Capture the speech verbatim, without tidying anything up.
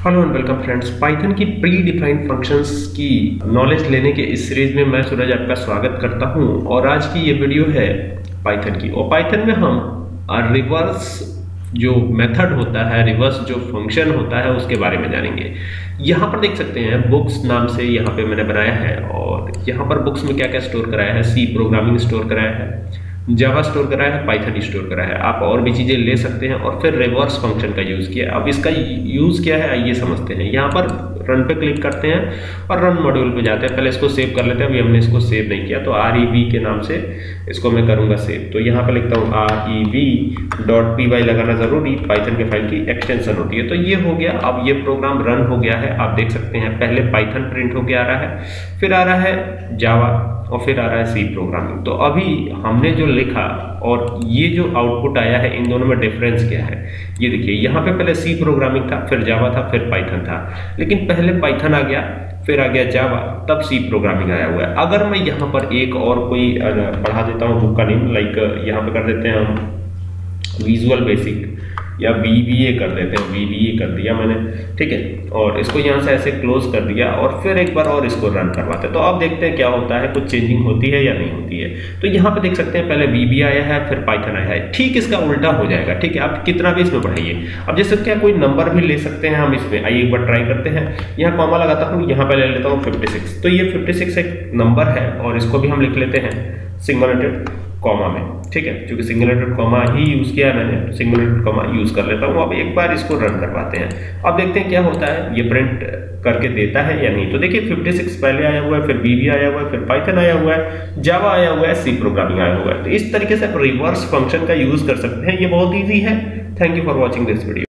Hello and welcome friends. Python की predefined functions की knowledge लेने के इस सीरीज में मैं सूरज आपका स्वागत करता हूं और आज की ये वीडियो है पाइथन की। और पाइथन में हम रिवर्स जो मेथड होता है, रिवर्स जो फंक्शन होता है उसके बारे में जानेंगे। यहाँ पर देख सकते हैं बुक्स नाम से यहाँ पे मैंने बनाया है और यहाँ पर बुक्स में क्या क्या स्टोर कराया है, सी प्रोग्रामिंग स्टोर कराया है, जावा स्टोर कराया है, पाइथन स्टोर कराया है। आप और भी चीजें ले सकते हैं और फिर रिवर्स फंक्शन का यूज किया। अब इसका यूज क्या है आइए समझते हैं। यहाँ पर रन पे क्लिक करते हैं और रन मॉड्यूल पे जाते हैं। पहले इसको सेव कर लेते हैं, अभी हमने इसको सेव नहीं किया तो आर ई बी के नाम से इसको मैं करूंगा सेव। तो यहाँ पे लिखता हूँ R E B dot P Y लगाना जरूरी, पाइथन के फाइल की एक्सटेंशन होती है। तो ये हो गया, अब ये प्रोग्राम रन हो गया है। आप देख सकते हैं पहले पाइथन प्रिंट होके आ रहा है, फिर आ रहा है जावा और फिर आ रहा है सी प्रोग्रामिंग। तो अभी हमने जो लिखा और ये जो आउटपुट आया है, इन दोनों में डिफरेंस क्या है ये देखिए। यहाँ पे पहले सी प्रोग्रामिंग था, फिर जावा था, फिर पाइथन था, लेकिन पहले पाइथन आ गया, फिर आ गया जावा, तब सी प्रोग्रामिंग आया हुआ है। अगर मैं यहाँ पर एक और कोई पढ़ा देता हूँ बुक का नेम, लाइक यहाँ पे कर देते हैं हम विजुअल बेसिक या वी बी ए कर देते हैं, वी बी ए कर दिया मैंने, ठीक है। और इसको यहाँ से ऐसे क्लोज कर दिया और फिर एक बार और इसको रन करवाते हैं। तो अब देखते हैं क्या होता है, कुछ चेंजिंग होती है या नहीं होती है। तो यहाँ पे देख सकते हैं पहले वी बी आया है, फिर पाइथन आया है। ठीक इसका उल्टा हो जाएगा, ठीक है। आप कितना भी इसमें बढ़ाइए। अब जैसे क्या कोई नंबर भी ले सकते हैं हम इसमें, आइए एक बार ट्राई करते हैं। यहाँ कॉमा लगाता हूँ, यहाँ पे ले लेता हूँ फिफ्टी सिक्स। तो ये फिफ्टी सिक्स एक नंबर है और इसको भी हम लिख लेते हैं सिंगुलेटेड कॉमा में, ठीक है। क्योंकि सिंगुलेटेड कॉमा ही यूज किया है मैंने, तो सिंगुलेटेड कॉमा यूज कर लेता हूँ। अब एक बार इसको रन करवाते हैं, अब देखते हैं क्या होता है, ये प्रिंट करके देता है या नहीं। तो देखिए फिफ्टी सिक्स पहले आया हुआ है, फिर वी बी आया हुआ है, फिर पाइथन आया हुआ है, जावा आया हुआ है, सी प्रोग्रामिंग आया हुआ है। तो इस तरीके से आप रिवर्स फंक्शन का यूज कर सकते हैं, ये बहुत ईजी है। Thank you for watching this video.